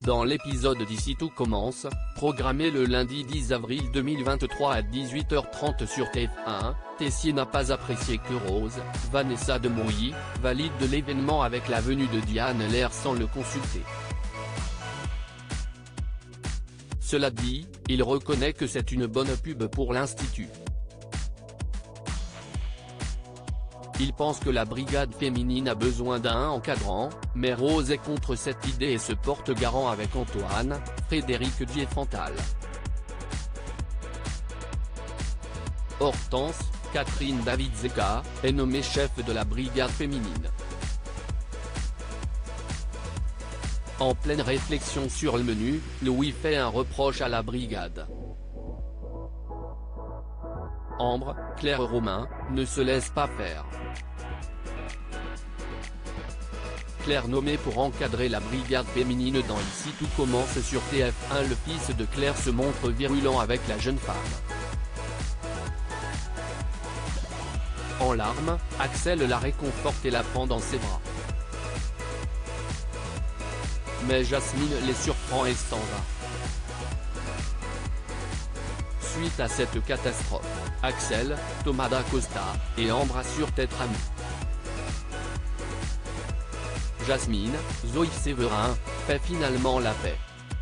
Dans l'épisode d'Ici tout commence, programmé le lundi 10 avril 2023 à 18h30 sur TF1, Tessier n'a pas apprécié que Rose, Vanessa Demouy, valide de l'événement avec la venue de Diane Lair sans le consulter. Cela dit, il reconnaît que c'est une bonne pub pour l'Institut. Il pense que la brigade féminine a besoin d'un encadrant, mais Rose est contre cette idée et se porte garant avec Antoine, Frédéric Diefenthal. Hortense, Catherine David-Zeka, est nommée chef de la brigade féminine. En pleine réflexion sur le menu, Louis fait un reproche à la brigade. Ambre, Claire Romain, ne se laisse pas faire. Claire nommée pour encadrer la brigade féminine dans Ici tout commence sur TF1. Le fils de Claire se montre virulent avec la jeune femme. En larmes, Axel la réconforte et la prend dans ses bras. Mais Jasmine les surprend et s'en va. Suite à cette catastrophe, Axel, Thomas Dacosta, et Ambre assurent être amis. Jasmine, Zoé Séverin, fait finalement la paix.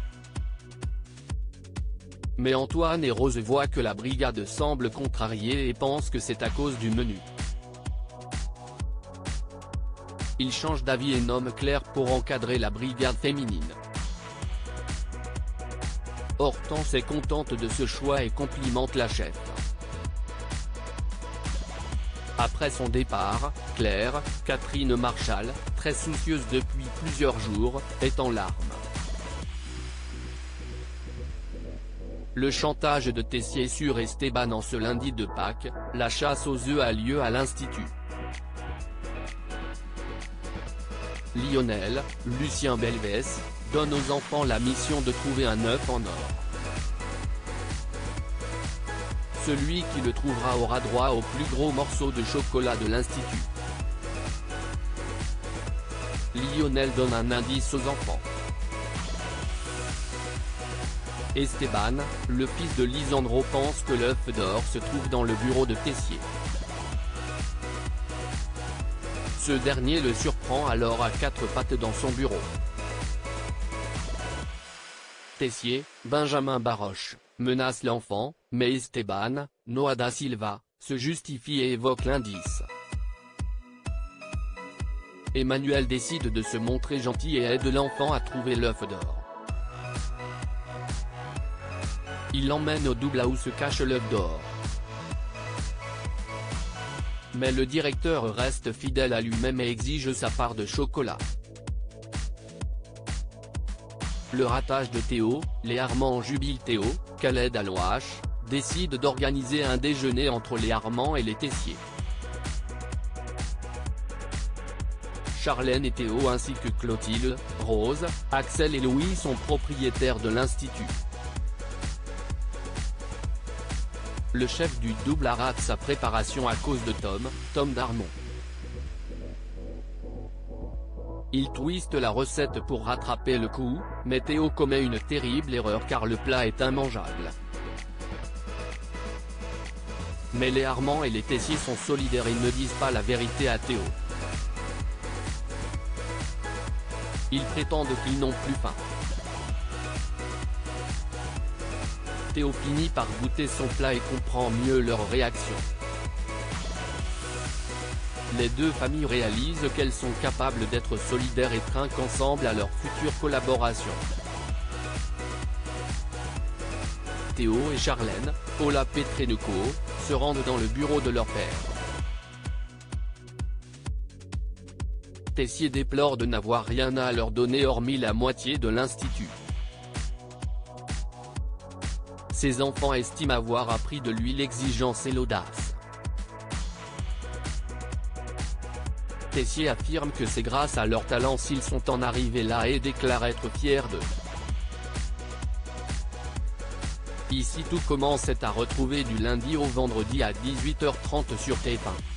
Mais Antoine et Rose voient que la brigade semble contrariée et pensent que c'est à cause du menu. Ils changent d'avis et nomment Claire pour encadrer la brigade féminine. Hortense est contente de ce choix et complimente la chef. Après son départ, Claire, Catherine Marchal, très soucieuse depuis plusieurs jours, est en larmes. Le chantage de Tessier sur Esteban en ce lundi de Pâques, la chasse aux œufs a lieu à l'Institut. Lionel, Lucien Belvès, donne aux enfants la mission de trouver un œuf en or. Celui qui le trouvera aura droit au plus gros morceau de chocolat de l'Institut. Lionel donne un indice aux enfants. Esteban, le fils de Lisandro, pense que l'œuf d'or se trouve dans le bureau de Tessier. Ce dernier le surprend alors à quatre pattes dans son bureau. Tessier, Benjamin Baroche, menace l'enfant, mais Esteban, Noah da Silva, se justifie et évoque l'indice. Emmanuel décide de se montrer gentil et aide l'enfant à trouver l'œuf d'or. Il l'emmène au double où se cache l'œuf d'or. Mais le directeur reste fidèle à lui-même et exige sa part de chocolat. Le ratage de Théo, les Armands jubilent Théo, Khaled Alouache, décide d'organiser un déjeuner entre les Armands et les Tessier. Charlène et Théo ainsi que Clotilde, Rose, Axel et Louis sont propriétaires de l'Institut. Le chef du double rate sa préparation à cause de Tom Darmon. Il twiste la recette pour rattraper le coup, mais Théo commet une terrible erreur car le plat est immangeable. Mais les Armands et les Tessier sont solidaires et ne disent pas la vérité à Théo. Ils prétendent qu'ils n'ont plus faim. Théo finit par goûter son plat et comprend mieux leur réaction. Les deux familles réalisent qu'elles sont capables d'être solidaires et trinquent ensemble à leur future collaboration. Théo et Charlène, Paula Petrenko, se rendent dans le bureau de leur père. Tessier déplore de n'avoir rien à leur donner hormis la moitié de l'Institut. Ses enfants estiment avoir appris de lui l'exigence et l'audace. Tessier affirme que c'est grâce à leur talent s'ils sont en arrivés là et déclare être fier d'eux. Ici tout commence est à retrouver du lundi au vendredi à 18h30 sur TF1.